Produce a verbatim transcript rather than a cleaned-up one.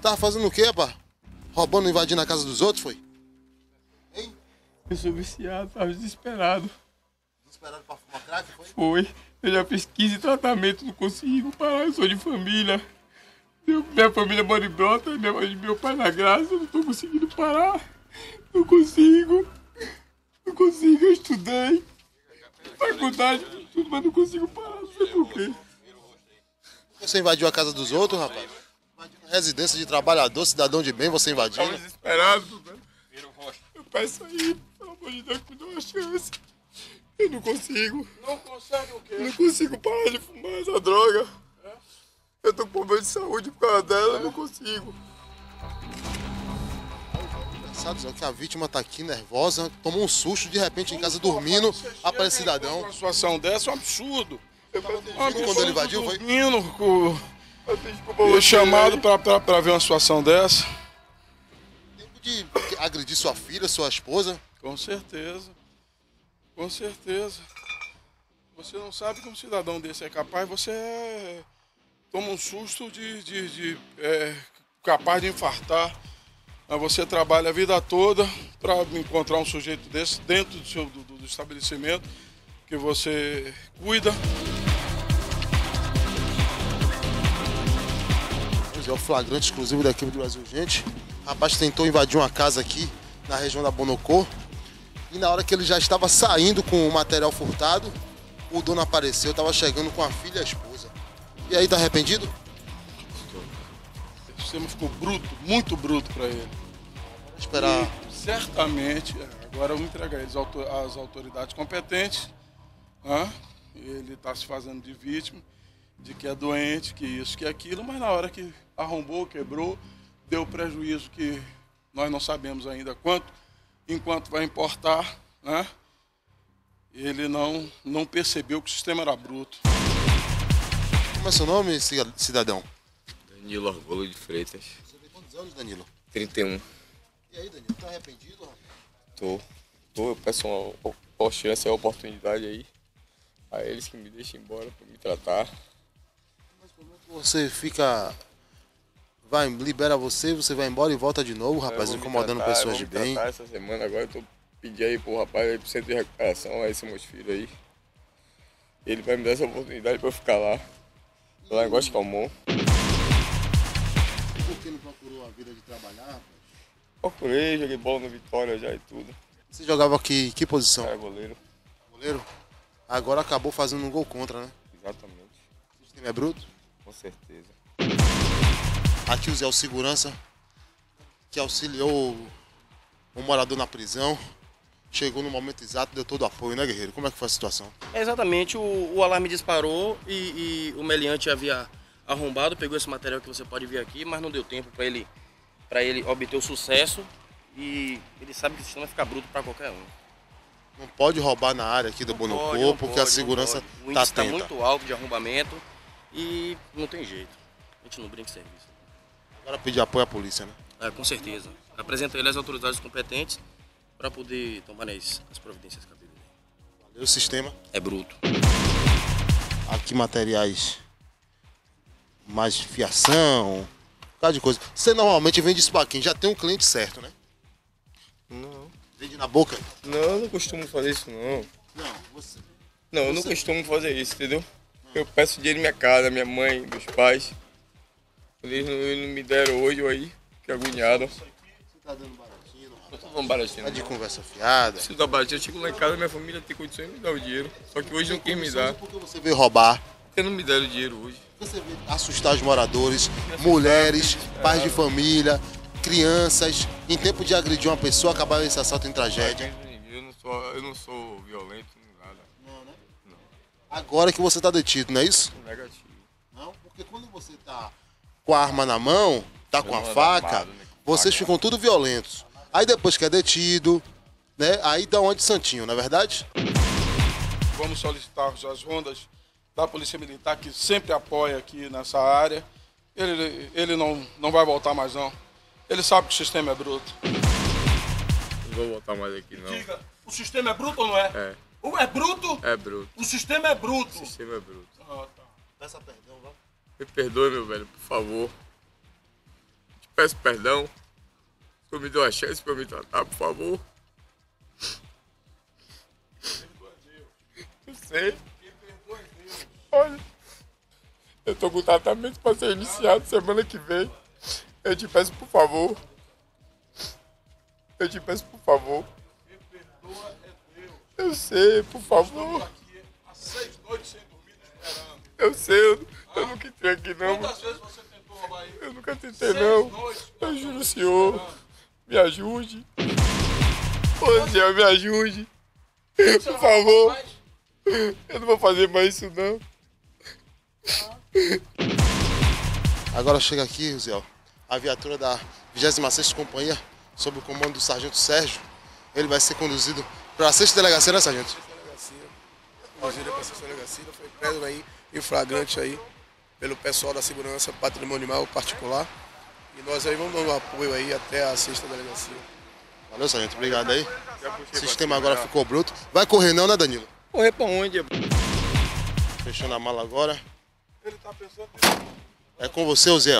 tava fazendo o quê, rapaz? Roubando, invadindo a casa dos outros, foi? Hein? Eu sou viciado, tava desesperado. Desesperado pra fumar crack, foi? Foi. Eu já fiz quinze tratamentos, não consigo parar, eu sou de família. Meu, minha família mora em Brota, minha, meu pai na Graça, eu não tô conseguindo parar. Não consigo. Não consigo, eu estudei. Faculdade, tudo, mas não consigo parar, não sei por quê. Você invadiu a casa dos outros, rapaz? Invadiu a residência de trabalhador, cidadão de bem, você invadiu? Tava desesperado, velho. Eu peço aí, pelo amor de Deus, me dá uma chance. Eu não consigo. Não consegue o quê? Eu não consigo parar de fumar essa droga. É? Eu tô com problema de saúde por causa dela, eu não consigo. Engraçado, que a vítima tá aqui nervosa, tomou um susto, de repente em casa dormindo, aparece cidadão. Uma situação dessa é um absurdo. Eu absurdo quando ele invadiu, foi? Dormindo, com... Eu chamado pra, pra, pra ver uma situação dessa. Tempo de agredir sua filha, sua esposa? Com certeza. Com certeza. Você não sabe que um cidadão desse é capaz, você é... toma um susto de, de, de é, capaz de infartar. Mas você trabalha a vida toda para encontrar um sujeito desse dentro do, seu, do, do estabelecimento que você cuida. É o flagrante exclusivo da equipe do Brasil Urgente. O rapaz tentou invadir uma casa aqui na região da Bonocô. E na hora que ele já estava saindo com o material furtado, o dono apareceu, estava chegando com a filha e a esposa. E aí, tá arrependido? O sistema ficou bruto, muito bruto para ele. Vou esperar. E, certamente, agora eu vou entregar eles às autoridades competentes. Né? Ele está se fazendo de vítima, de que é doente, que isso, que aquilo, mas na hora que arrombou, quebrou, deu prejuízo que nós não sabemos ainda quanto, enquanto vai importar, né? Ele não, não percebeu que o sistema era bruto. Como é seu nome, cidadão? Danilo Orgulho de Freitas. Você tem quantos anos, Danilo? trinta e um. E aí, Danilo, tá arrependido, rapaz? Tô. Tô, eu peço uma, uma chance, uma oportunidade aí. A eles que me deixem embora pra me tratar. Mas como é que você fica... Vai, libera você, você vai embora e volta de novo, rapaz, incomodando tratar, pessoas de me bem. Essa semana agora eu tô pedindo aí pro rapaz aí pro centro de recuperação, aí esse meus filhos aí. Ele vai me dar essa oportunidade pra eu ficar lá. Lá em Gosto Calmon. Por que não procurou a vida de trabalhar, rapaz? Procurei, joguei bola no Vitória já e tudo. Você jogava aqui, que posição? Era goleiro. Goleiro? Agora acabou fazendo um gol contra, né? Exatamente. O sistema é bruto? Com certeza. Aqui o Zé, o segurança, que auxiliou o morador na prisão, chegou no momento exato, deu todo o apoio, né, guerreiro? Como é que foi a situação? É exatamente, o, o alarme disparou e, e o meliante havia arrombado, pegou esse material que você pode ver aqui, mas não deu tempo para ele, para ele obter o sucesso e ele sabe que o sistema vai ficar bruto para qualquer um. Não pode roubar na área aqui do Bonocô, porque pode, a segurança o está índice está atenta. muito alto de arrombamento e não tem jeito, a gente não brinca em serviço. Agora pedir apoio à polícia, né? É, com certeza. Apresenta ele às autoridades competentes para poder tomar as, as providências cabíveis. Valeu, o sistema. É bruto. Aqui materiais, mais fiação, um bocado de coisa. Você normalmente vende isso pra quem? Já tem um cliente certo, né? Não. Vende na boca? Não, eu não costumo fazer isso não. Não, você... Não, eu não Você- costumo fazer isso, entendeu? Eu peço dinheiro em minha casa, minha mãe, meus pais. Eles não, eles não me deram hoje aí, que agoniado. Você tá dando baratinho, não, Eu rapaz? tô falando baratinho. Tá de não. conversa fiada. Se eu dar baratinho, eu chego lá em casa, minha família tem condições de me dar o dinheiro. Só que hoje não quis me dar. Porque você veio roubar. Porque não me deram o dinheiro hoje. Você veio assustar os moradores, mulheres, pais de família, crianças. Em tempo de agredir uma pessoa, acabar esse assalto em tragédia. Eu não sou, eu não sou violento, nem nada. Não, né? Agora que você tá detido, não é isso? Negativo. Não, porque quando você tá com a arma na mão, tá com a Eu ando faca, armado, né, com vocês faca. ficam tudo violentos. Aí depois que é detido, né? Aí dá uma de santinho, não é verdade? Vamos solicitar as rondas da Polícia Militar, que sempre apoia aqui nessa área. Ele, ele não, não vai voltar mais não. Ele sabe que o sistema é bruto. Não vou voltar mais aqui não. Diga, o sistema é bruto ou não é? É. O- É bruto? É bruto. O sistema é bruto. O sistema é bruto. Ah, tá. Peça perdão, vamos. Me perdoe, meu velho, por favor. peço perdão. Tu me deu uma chance pra me tratar, por favor. Eu sei. Olha, eu tô com tratamento pra ser iniciado semana que vem. Eu te peço, por favor. Eu te peço, por favor. Eu sei, por favor. Aqui há seis noites sem dormir esperando. Eu sei, eu, eu nunca entrei aqui não. Quantas vezes você tentou roubar ele? Eu nunca tentei não. Eu juro, senhor. Me ajude. Ô, senhor, me ajude. Por favor. Eu não vou fazer mais isso não. Agora chega aqui, Zé, a viatura da vigésima sexta Companhia, sob o comando do Sargento Sérgio. Ele vai ser conduzido para a sexta delegacia, né, Sargento? Conduzido para a sexta delegacia, foi preso aí, em flagrante aí, pelo pessoal da segurança patrimonial particular. E nós aí vamos dando apoio aí até a sexta delegacia. Valeu, Sargento. Obrigado aí. O sistema agora ficou bruto. Vai correr não, né, Danilo? Correr pra onde? Fechando a mala agora. Ele tá pensando É com você, Zé.